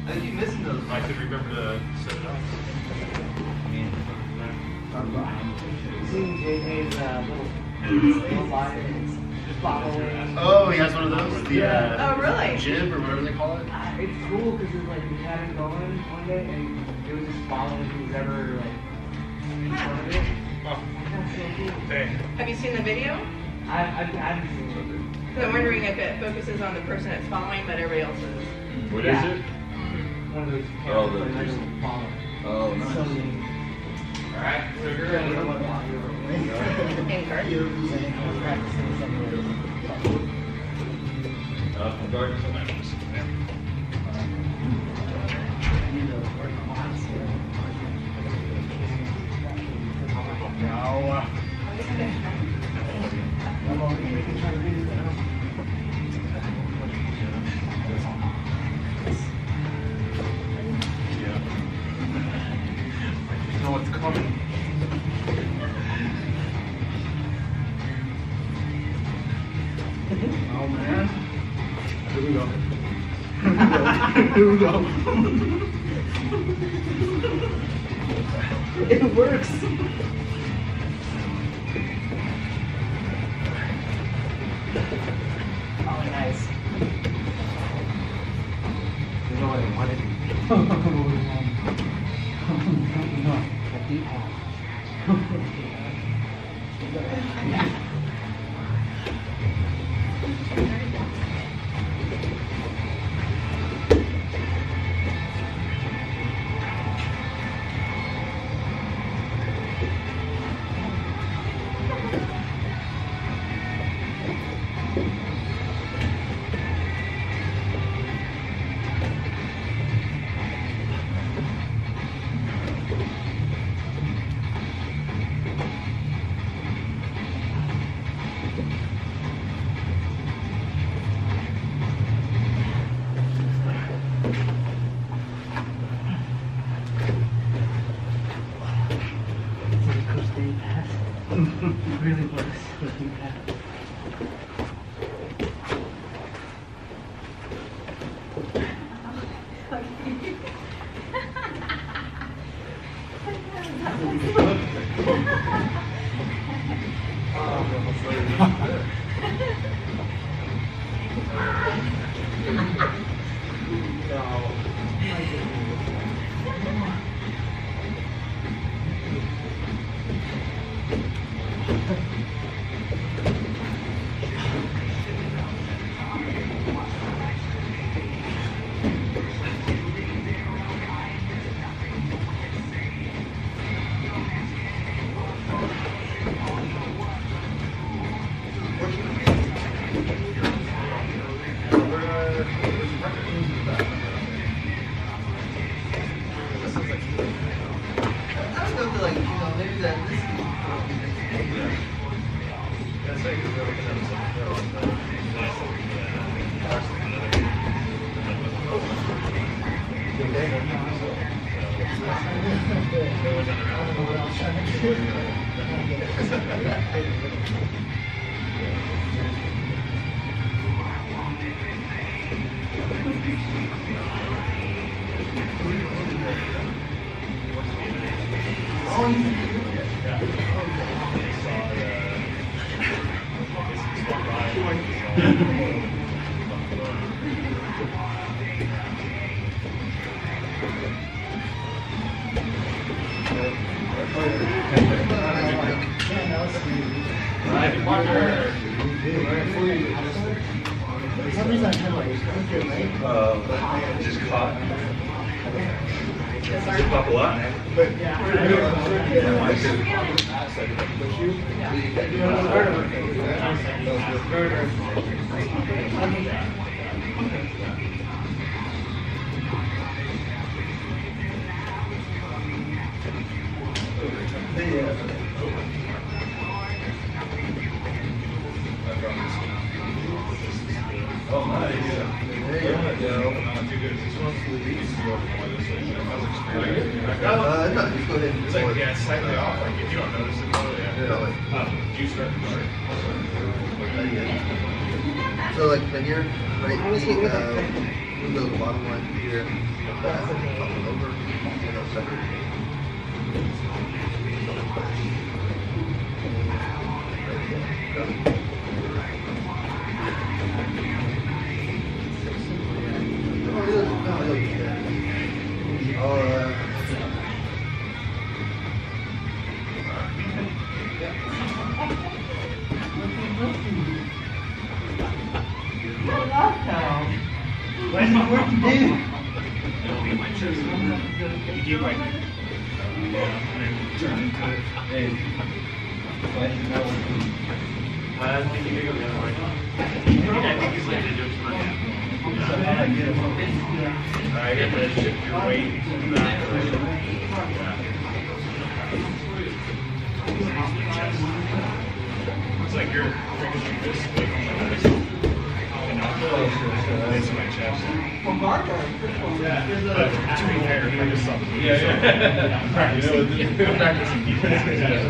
I keep missing those. I could remember to set it up. Seeing JJ's little lions just following. Oh, he has one of those? The, Oh, really? Jib or whatever they call it? It's cool because it's like we had him going one day and it was just following who's ever like in front of it. Oh, That's so cool. dang. Have you seen the video? I haven't seen it. Because I'm wondering if it focuses on the person it's following, but everybody else is. What is it? One of those Oh, cameras the- that doesn't follow. Oh, nice. So neat. Alright, sugar. Yeah, you know what? Anchor. Practicing something. From Gardens of Lemons. You know what's coming. Oh man. Here we go. Here we go. It works. Oh, nice. You know what I wanted? A deep It really works. I was going to like, you know, maybe that this For some reason I had like Just caught. Yes, Did it pop a lot? Oh, nice. There you go. no, just go ahead and It's like, yeah, it's slightly off. Like, if you don't notice it, though, Yeah. do you start to start? So like when you're right, You go to the bottom line here, back, up and over, and I'll separate. It'll be my chest. You keep like, turn into it. Hey, fighting that one. I think you can go the other way. I think I usually have to do it too much. Alright, you have to shift your weight to the back direction. It's like your fingers like this, like on my wrist. And now it's in my chest. Yeah, but to be fair, I just saw the movie. Yeah. I'm practicing defense.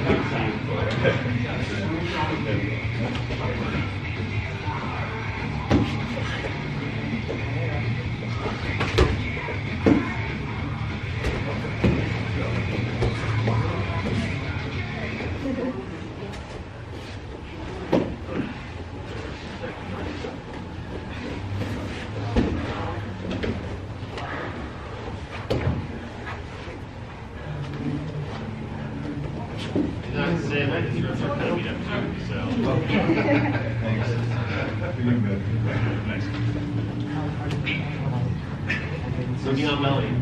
Looking on Melly.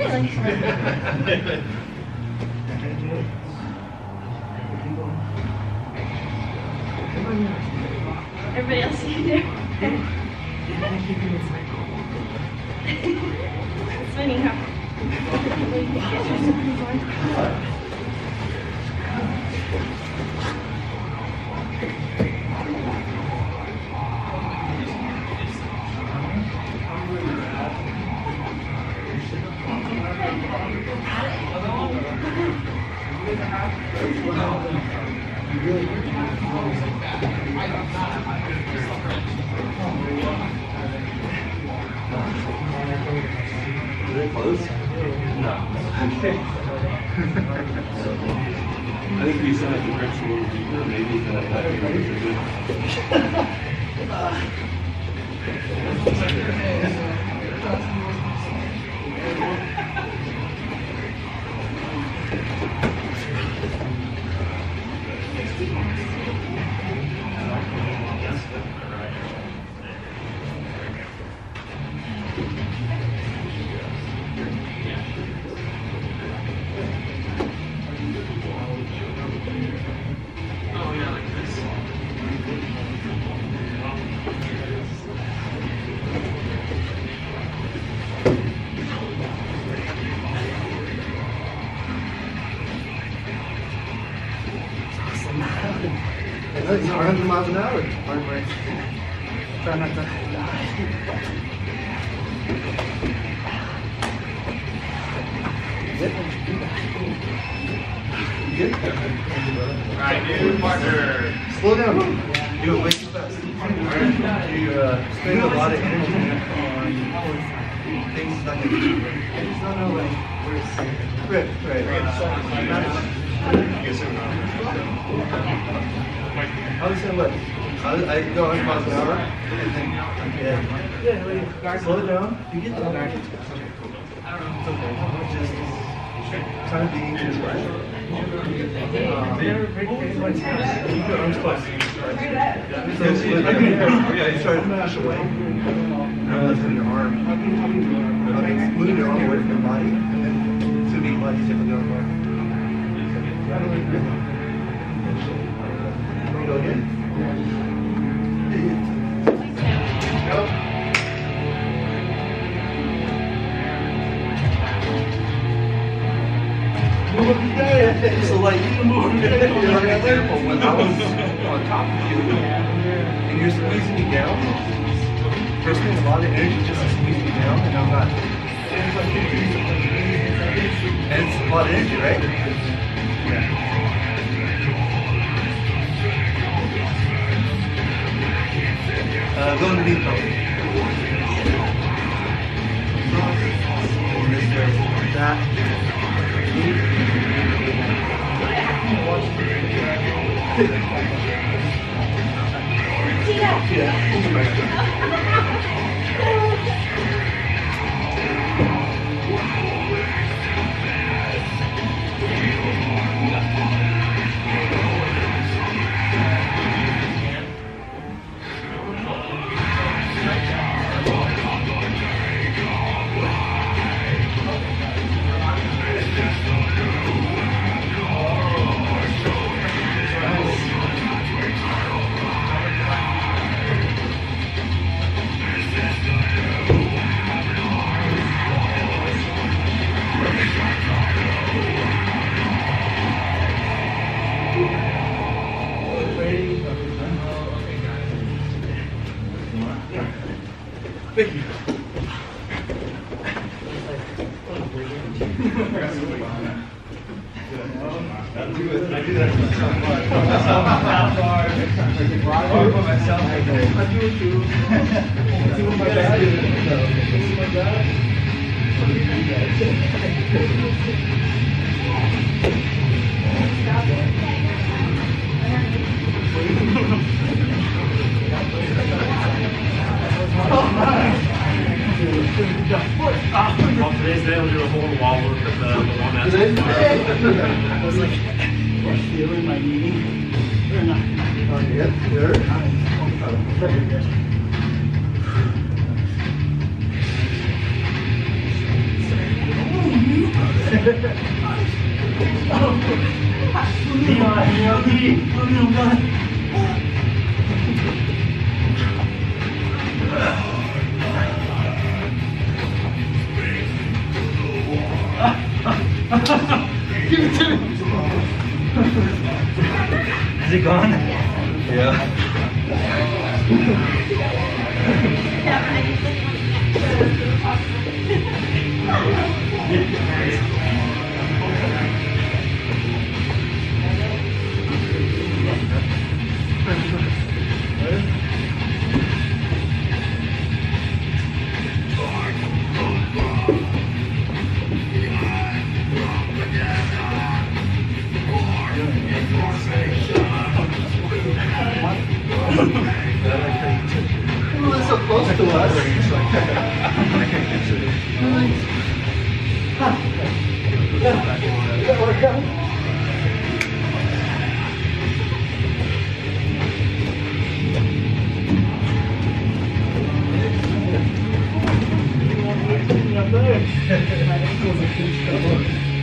Everybody else see there? It's funny how. Are they close? No. I think we said the grips a little deeper, maybe that It's 100 miles an hour. Try not to. Good? Alright, dude, partner. Slow down. Do it way too fast. You spend a lot of energy on things not going to do. I just don't know like where it's right. I was saying what? I go 100 miles an hour and then slow it down. You get the back. It's okay. Just kind of being just right. Keep your arms close. So you start to push away. Lifting your arm. Moving your arm away from your body. And then it's going to be much different than your arm. Go again. Go. So like you move careful when I was on top of you and you're squeezing me down. You're spending a lot of energy just to squeeze me down and I'm not. And it's a lot of energy, right? Yeah. Go underneath though. Thank you. I do that for myself. I do it too. See what my dad is. See my dad? Well, today's day we'll do a whole wall work with the one that's I was like, I'm feeling my knee. Or not. Yep, there. Give it to me. Is it gone? Yeah. That's so close to us. Did that work out? My ankles are too strong.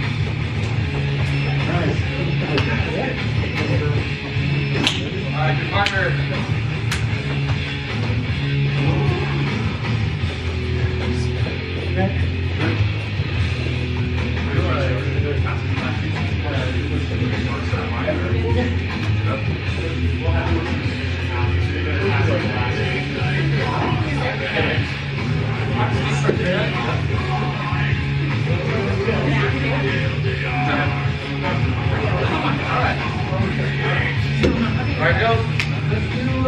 Nice. Alright, your partner. Alright, go. Let's do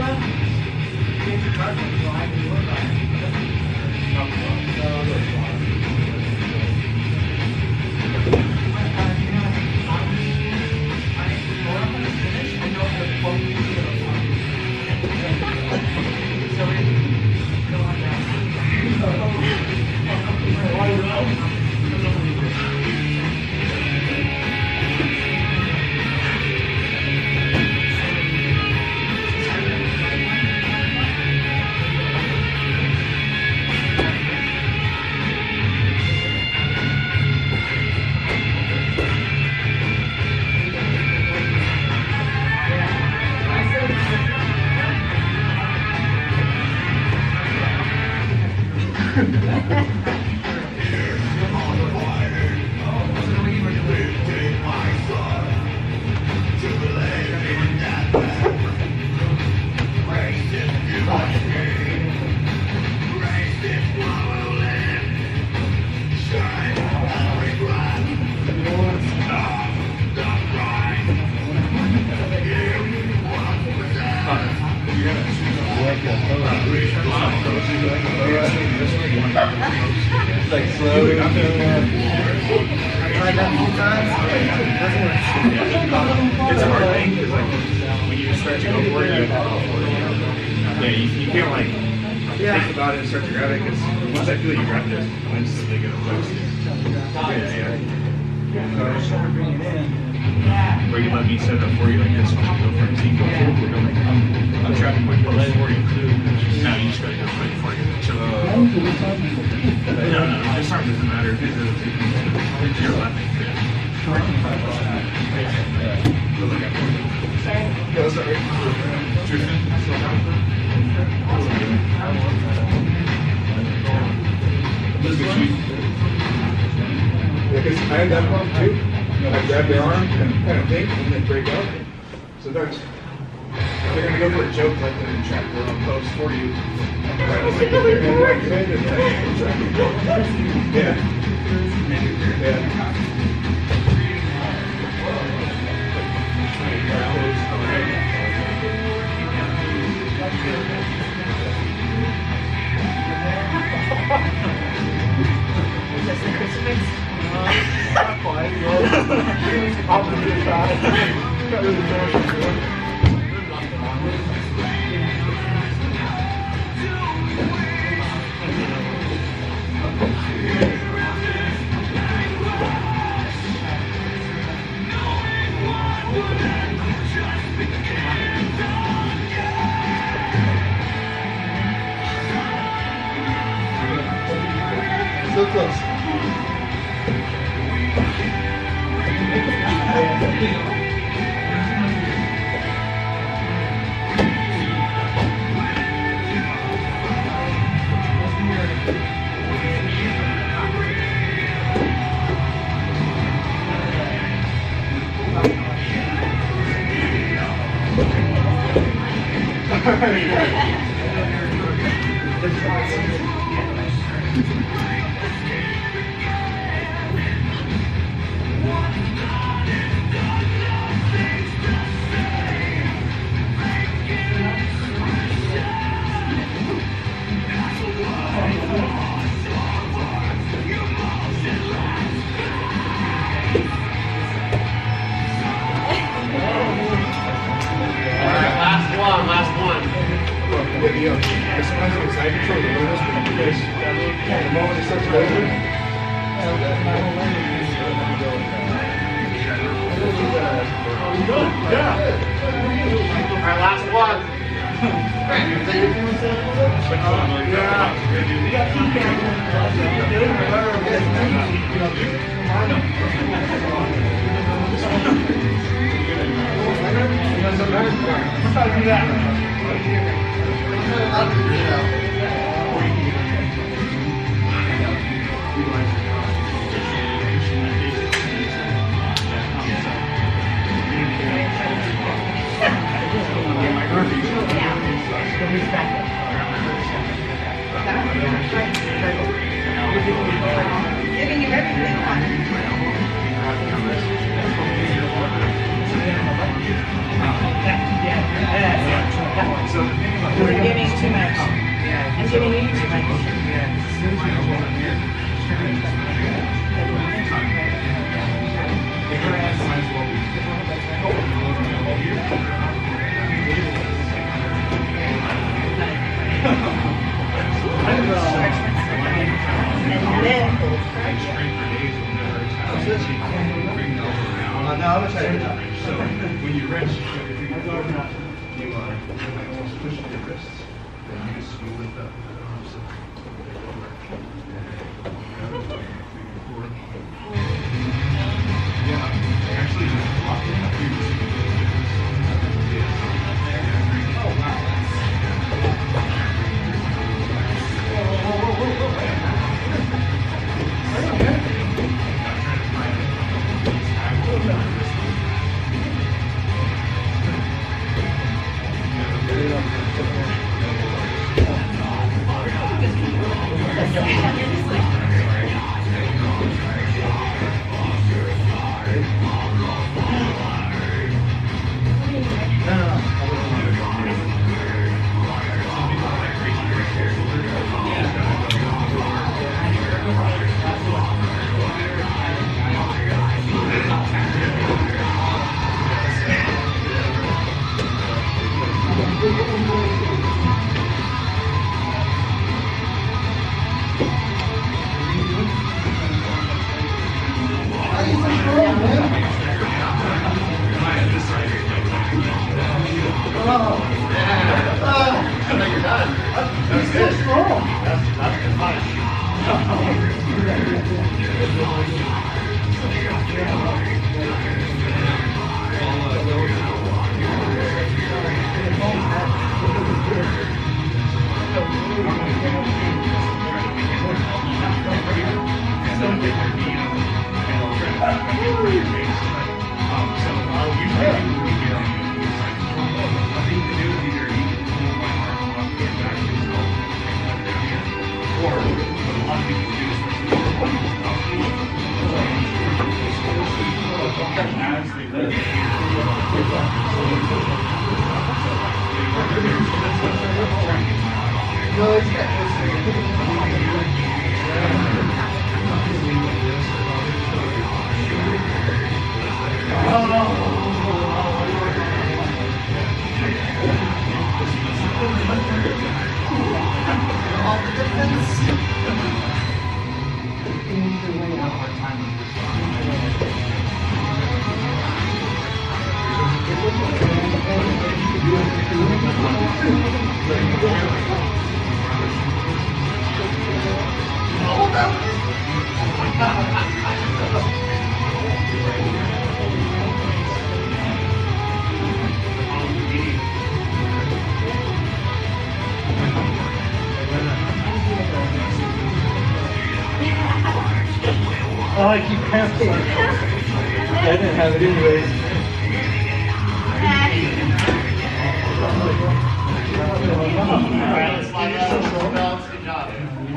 Like slow. tried that a few times. It doesn't work. It's a hard thing because like when you start to go for it, you can't like think about it and start to grab it because once I feel you grab this, I'm instantly gonna flex it. Or you let me set it up for you like this when you go for a team. I'm trapping my clothes for you. Now you just gotta go for it before you get the choke. No, this arm doesn't matter if it's your left. Yeah, sorry. Because I had that problem too. I grab their arm and kind of think and then break up. Sometimes they're going to go for a joke like they're in trap or on post for you. Right, like they're going to like say this thing. Yeah. Yeah. Is this the crucifix? Not quite, well, opposite side. Got rid of the so close. Giving you everything. You're giving too much. I'm giving you too much. No, I'm gonna try to get So when you wrench, you almost push your wrists, and you just lift up the arms. Yeah, actually, just block it. Oh, wow. Oh, I keep cramping. I didn't have it anyways. Alright, let's slide out of the belts. Good job.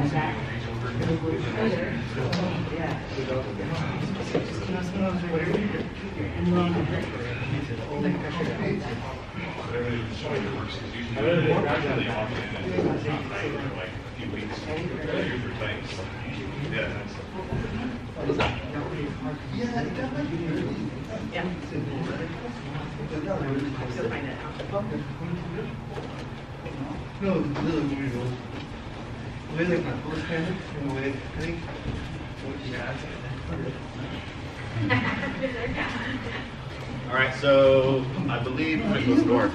Yeah, it got like Yeah. You'll find it out. no, really unusual. The way like my first hand, in the way I think. All right, so I believe it goes north.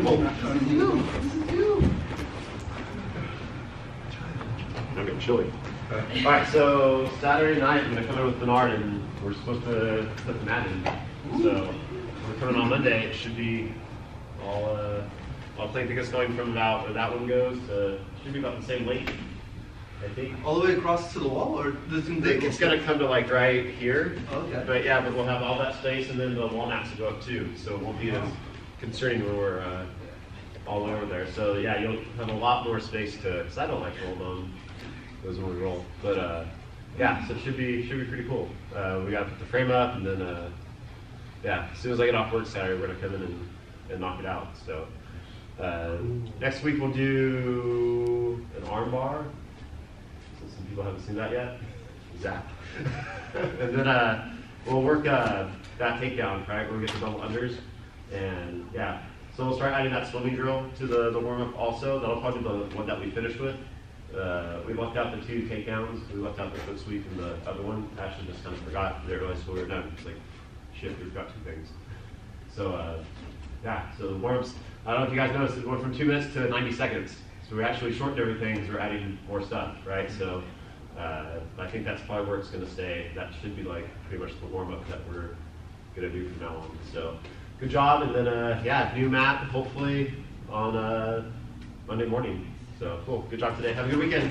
I'm getting chilly. All right, so Saturday night I'm gonna come in with Bernard and we're supposed to put the mat in. So we're coming on Monday. It should be all playing tickets going from about where that one goes to should be about the same length, I think. All the way across to the wall, or does it? It's gonna come to like right here. Okay. But yeah, but we'll have all that space and then the wall mats will go up too. So it won't be as concerning when we're all over there. So yeah, you'll have a lot more space to, because I don't like roll on those when we roll. But yeah, so it should be pretty cool. We gotta put the frame up and then yeah, as soon as I get off work Saturday, we're gonna come in and knock it out. So next week we'll do an arm bar. So some people haven't seen that yet. Zach. And then we'll work that takedown, right? We'll get the double unders. And yeah, so we'll start adding that swimming drill to the warm-up also. That'll probably be the one that we finish with. We left out the 2 takedowns. We left out the foot sweep and the other one. Actually just kind of forgot. Didn't realize we were done. It's like, shit, we forgot 2 things. So yeah, so the warm-ups, I don't know if you guys noticed, it went from 2 minutes to 90 seconds. So we actually shortened everything because we're adding more stuff, right? So I think that's probably where it's going to stay. That should be like pretty much the warm-up that we're going to do from now on. So good job, and then yeah, new mat hopefully on Monday morning. So cool, good job today. Have a good weekend.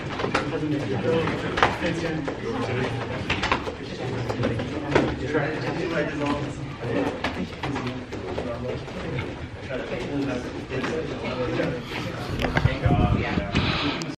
Thanks,